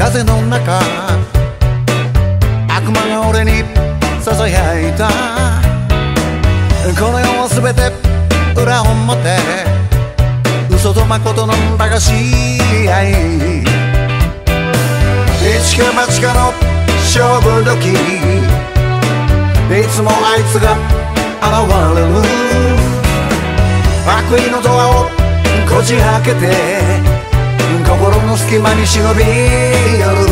風の中悪魔が俺にささやいた。この世は全て裏表、嘘と誠の駄菓子合い。一か八かの勝負時、いつもあいつが現れる。悪意のドアをこじ開けて心の隙間に忍び寄る。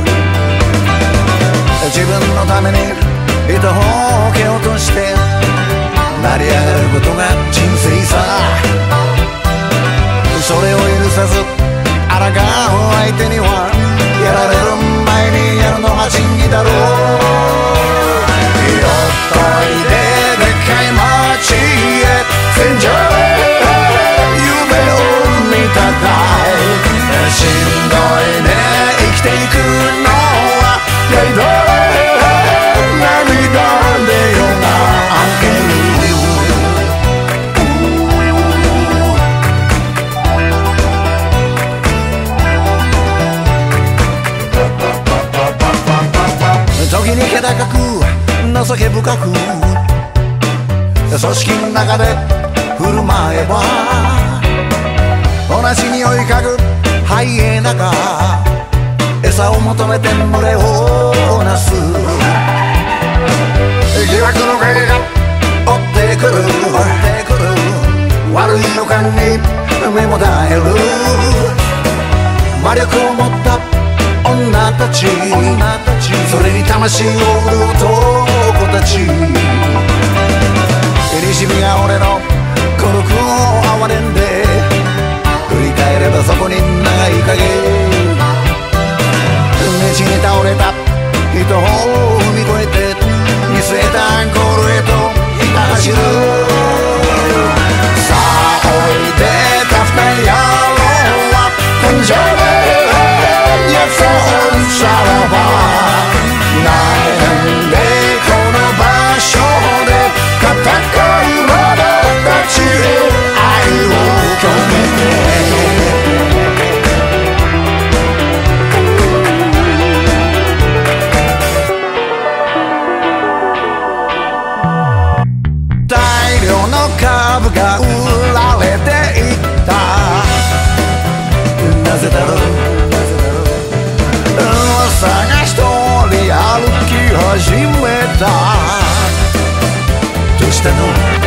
自分のために人を蹴落として成り上がることが人生さ。それを許さず抗う相手にはやられる前にやるのが真偽だろう。よっといででっかい街へ戦場へ夢を見たかい。しんどいね生きていくのはやりど涙で夜が明ける。時に気高く情け深く組織の中で振る舞えば同じ匂い嗅ぐハイエナが餌を求めて群れをなす。疑惑の影が追ってくる悪い予感に目もだえる。魔力を持った女たち、それに魂を売る男たち。にしみが俺の孤独を哀れんで振り返ればそこに長い影。道に倒れた人を踏み越えて見据えたアンコールへとひた走る。さあおいでタフな野郎は根性でやつをさらば。悩んでこの場所で戦う者たちへ愛を込めて。大量の株が売られていった。なぜだろう。噂が一人歩き始めた。どうしたの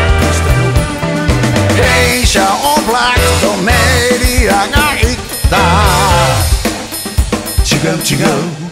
弊社をブラックとメディアが言った。違う